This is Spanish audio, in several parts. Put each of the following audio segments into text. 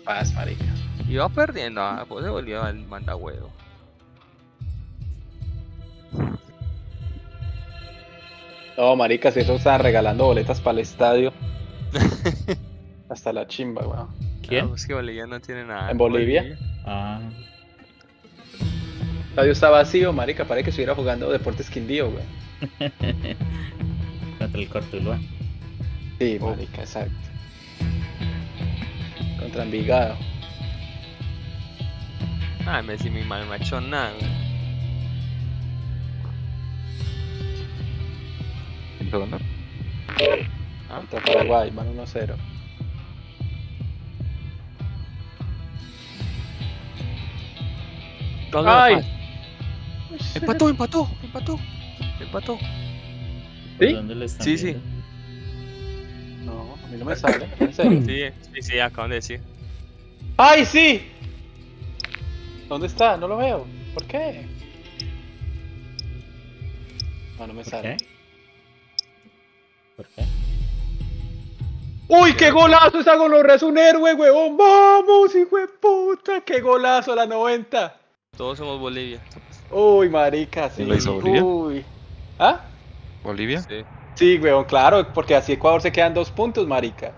paz, marica. Iba perdiendo, pues se volvió el mandahuevo. No, marica, si eso estaban regalando boletas para el estadio. Hasta la chimba, weón. ¿Quién? No, es que Bolivia no tiene nada. ¿En Bolivia? Ah, El estadio está vacío, marica, parece que estuviera jugando Deportes Quindío, weón. contra el Cortuluá. Sí, marica, exacto. Contra Envigado. Ah, Messi mi mal macho nada, güey. ¿En dónde? Contra Paraguay, van 1-0. ¡Ay! Empató. ¿Por ¿Sí? dónde le están Sí, sí. viendo? No, a mí no me sale, en serio. Sí, acaban de decir. ¡Ay, sí! ¿Dónde está? No lo veo. ¿Por qué? No, no me ¿Por sale. qué? ¿Por qué? ¡Uy, qué golazo! Esa gonorrea es un héroe, huevón. ¡Vamos, hijo de puta! ¡Qué golazo a la 90! Todos somos Bolivia. Uy, marica, sí. ¿Quién lo hizo, Bolivia? Uy. ¿Ah? ¿Bolivia? Sí. Sí, weón, claro, porque así Ecuador se quedan 2 puntos, marica.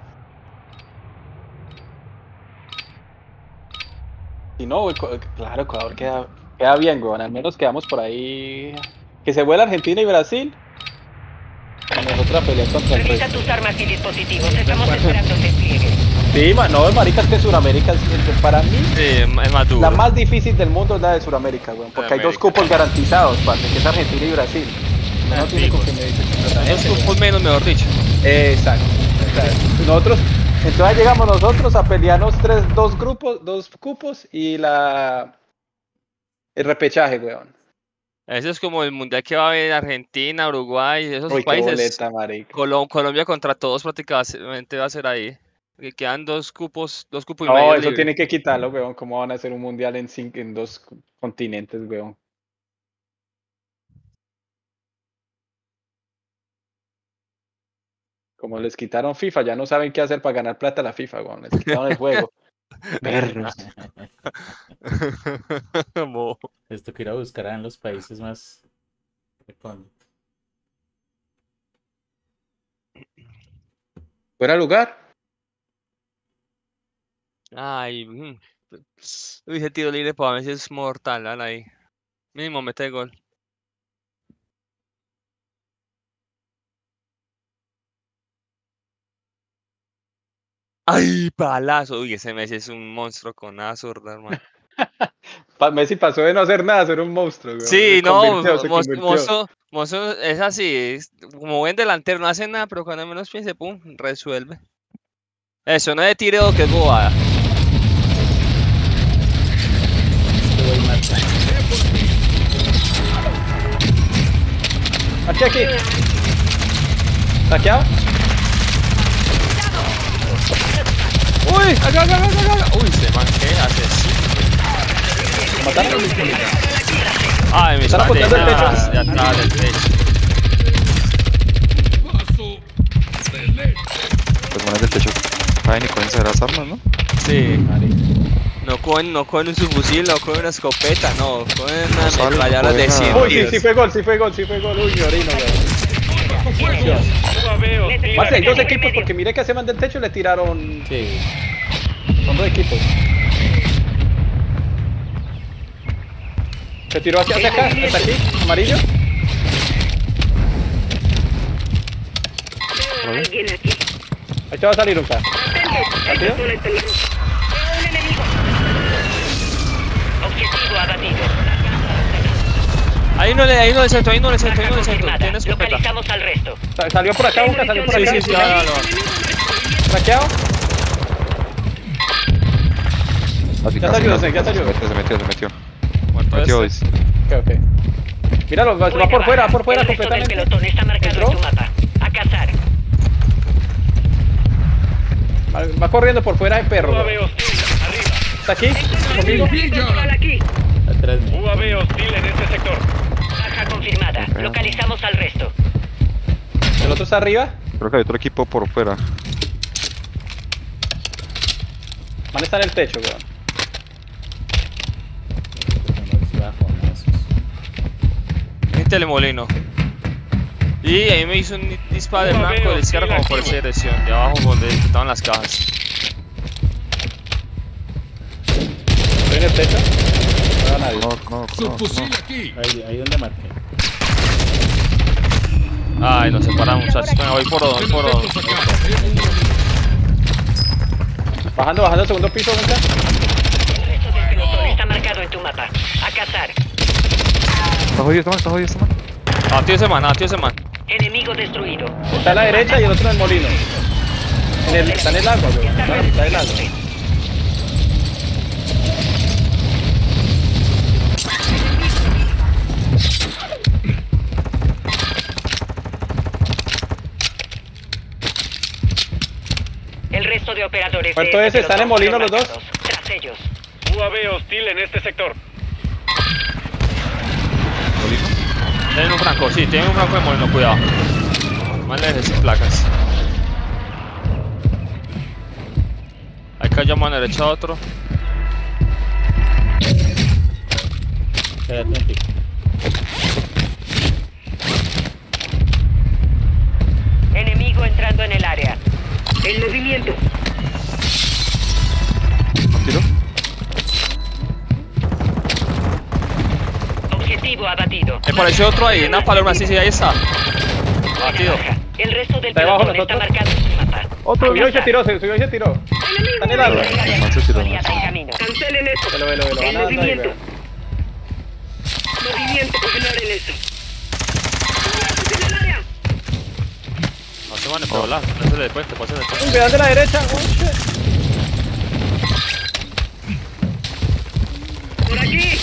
Si no, claro, Ecuador queda bien, weón. Al menos quedamos por ahí. Que se vuela Argentina y Brasil. Y nosotros a pelear contra el Revisa resto. tus armas y dispositivos. Estamos esperando el despliegue. Sí, no, marica, es que Sudamérica para mí Sí, es más duro. la más difícil del mundo es la de Sudamérica, weón. Porque hay 2 América. cupos garantizados, parce, que es Argentina y Brasil. No tiene con qué medirse contra la Dos gente, cupos menos, mejor dicho. exacto. Nosotros, entonces llegamos nosotros a pelearnos 2 cupos y el repechaje, weón. Eso es como el mundial que va a haber Argentina, Uruguay, esos Uy, qué países. boleta, marica. Colombia contra todos prácticamente va a ser ahí. Que quedan 2 cupos y No, medio eso libre. tiene que quitarlo, weón. ¿Cómo van a hacer un mundial en 2 continentes, weón? Como les quitaron FIFA, ya no saben qué hacer para ganar plata a la FIFA, weón. Les quitaron el juego. Perros. Mo. Esto que ir a buscar en los países más recónditos. ¿Fuera lugar? Ay, uy, ese tiro libre para mí sí es mortal, dale ahí. Mínimo mete gol. Ay, palazo. Uy, ese Messi es un monstruo con nada zurda, hermano. Messi pasó de no hacer nada a ser un monstruo, weón. Sí, Se no, convirtió, se convirtió. Mozo es así, como buen delantero, no hace nada, pero cuando menos piense, pum, resuelve. Eso no es de tiro, que es bobada. Aquí. ¿Saqueado? Uy, acá. Uy, se man, qué asesino. ¿Lo mataron? Ay, mis Están apuntando el techo. banderas, ya está del techo. Los manes del techo caen y cogen las armas, ¿no? Sí. No cogen su fusil, no cogen una escopeta, no, cogen una sale, ametralladora de cogen 100 nada. Uy, sí fue gol. Uy, mi orino, weón. Parce, hay 2 equipos porque mire que a ese man del techo le tiraron. Sí. Son 2 equipos. Se tiró hacia acá, hasta aquí, amarillo. Alguien aquí. Ahí te va a salir un par. ¿Rápido? Un enemigo. Objetivo abatido. Ahí no le centro, Baja tiene confirmada. escopeta. Localizamos al resto. Salió por acá, Boca, salió por acá. Sí, no. ¿Traqueado? Así Ya casi, te ayudo, casi, ya te ayudo. Se metió. Muerto Metió, este. Ok. Míralo, va por fuera El resto del completamente. pelotón está marcado ¿Entró? en tu mapa. A cazar. Va corriendo por fuera de perro. UAV hostil, arriba. ¿Está aquí? ¿Conmigo? Control aquí. Atrás mío. UAV hostil en este sector. Baja confirmada. Localizamos al resto. ¿El otro está arriba? Creo que hay otro equipo por fuera. man está en el techo, weón. Unos bajonazos. En Telemolino. Y ahí me hizo un disparo de blanco de la izquierda como por esa dirección, de abajo donde estaban las cajas. Estoy en el techo. No veo a nadie. No. Ahí donde marqué. Ay, nos separamos, muchachos. Bueno, voy por dos. Bajando al segundo piso, venga. El resto del pelotón está marcado en tu mapa. A cazar. Está jodido este man. Tío ese man. Enemigo destruido. Está a la derecha y el otro en el molino. Está en el agua, weón. Está en el agua. El resto de operadores. ¿Cuánto de es? ¿Están en molino los dos? Tras ellos. UAV hostil en este sector. Tienen un franco, sí, tienen un franco de molino, cuidado. Más lejos sin placas. Ahí cayó a mano derecha otro. Espérate un pico. Enemigo entrando en el área. En movimiento. ¿Un tiro? Objetivo abatido. Me pareció otro ahí, una paloma, sí, ahí está. Abatido. El resto del Está debajo pelotón está nosotros. marcado en tu mapa. Subió y se tiró. Está en el agua. Man se tiró. Aliada en camino. Cancelen esto. Velo. En Van andando ahí, movimiento. weón. Movimiento. Ignoren eso. ¡En el área! No se van a volar, pásale de puente, pásale de puente. Cuidado de la derecha. Oh, shit. ¡Por aquí!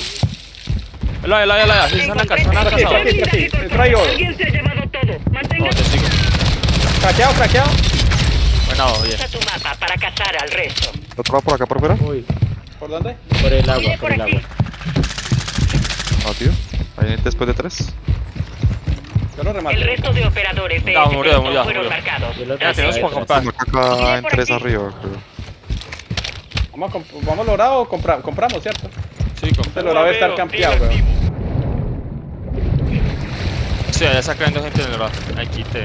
Sí, están acá, Aquí. Trae oro. Alguien se ha llevado todo. Mantenga No, te sigo. Craqueado. Bueno, bien. usa tu mapa para cazar al resto. ¿Otro va por acá por fuera? Uy, ¿Por dónde? por el agua, Viene por el aquí. agua. Ah, tío. Ahí después de 3. Yo lo El rematé. resto de operadores de Ya, este murió, pelotón ya, fueron murió. marcados. Y el otro Ya tenemos está por detrás. comprar. Acá en 3 arriba, creo. ¿Vamos logrado o compramos, cierto? Sí, Este logrado debe estar campeado, weón. Sí, ya está cayendo gente en el brazo. Aquí te.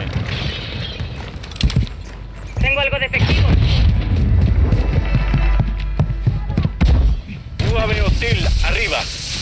Tengo algo de efectivo. UAV hostil arriba.